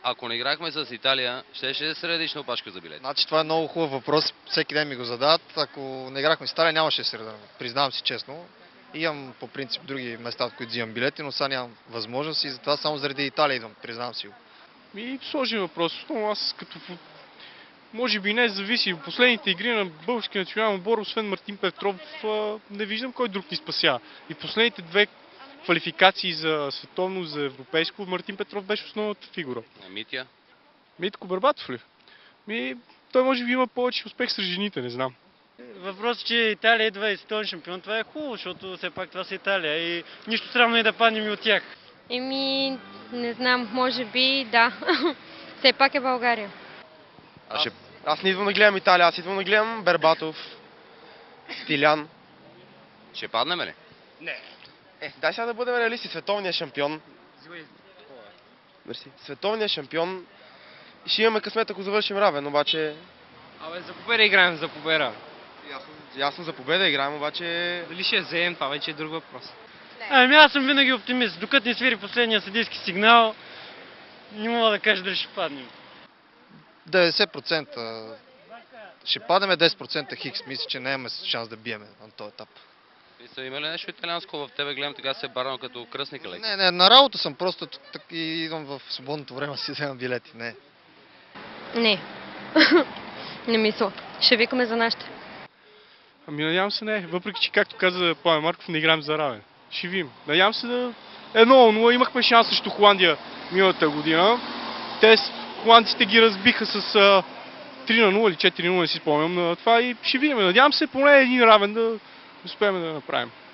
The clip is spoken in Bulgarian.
Ако не играхме с Италия, щеше да се редиш на опашка за билети. Значи това е много хубав въпрос, всеки ден ми го задават. Ако не играхме с Италия, нямаше да се реда, признавам си честно. Имам по принцип други места, от които взимам билети, но сега нямам възможност и затова само заради Италия идвам, признавам си го. Сложен въпрос. Но аз като може би не зависи. В последните игри на българския национален отбор, освен Мартин Петров, не виждам кой друг ни спася. И последните две квалификации за световно, за европейско, Мартин Петров беше основната фигура. Митя? Митко Барбатов ли? Той може би има повече успех с жените, не знам. Въпросът, че Италия идва и световен шампион, това е хубаво, защото все пак това са Италия и нищо странно е да паднем и от тях. Не знам, може би да. Все пак е България. Аз не идвам да гледам Италия, аз идвам да гледам Бербатов, Стилян. Ще паднем ли? Не. Дай сега да бъдем реалисти. Световният шампион. Мерси. Световният шампион. Ще имаме късмет, ако завършим равен, обаче... За победа играем, за победа. Ясно за победа играем, обаче... Дали ще вземем, това вече е друг въпрос. Аз съм винаги оптимист. Докато не свири последния съдийски сигнал, не мога да кажа дали ще паднем. 90% ще падаме, 10% хикс. Мисля, че нямаме шанс да биеме на този етап. Има ли нещо италианско в тебе? Гледам, така се барано като кръстника леки. Не, на работа съм, просто и идвам в свободното време си вземам билети. Не. Не мисля. Ще викаме за нашите. Надявам се не. Въпреки, че както каза Пламен Марков, не играем за равен. Ще видим. Надявам се да... 1-0. Имахме шанс срещу Холандия миналата година. Холандците ги разбиха с 3-0 или 4-0, не си спомням на това и ще видим. Надявам се поне един равен да успеем да направим.